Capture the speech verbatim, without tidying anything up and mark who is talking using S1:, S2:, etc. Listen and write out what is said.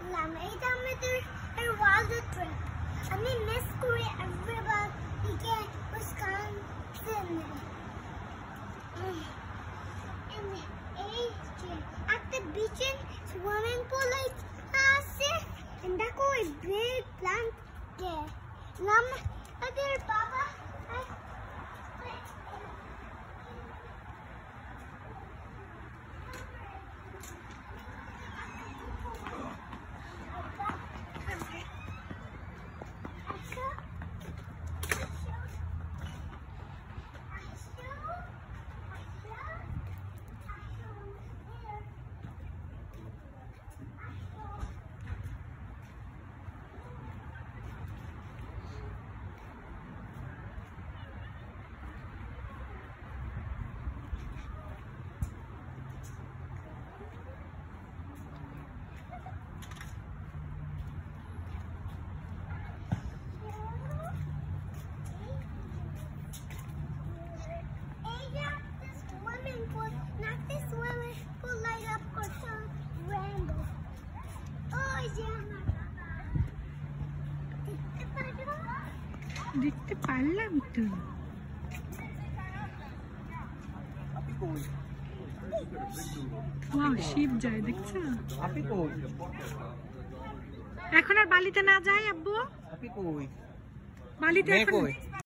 S1: এইটা আমাদের world trip আমি মিস করি everybody Wisconsin at the beach and swimming pool like আছে and দেখো a big plant there নাম আদের বাবা দেখতে পারলাম তো ওয়াও শিপ যায় দেখছো এখন আর বালিতে না যায় আব্বু বালিতে এখন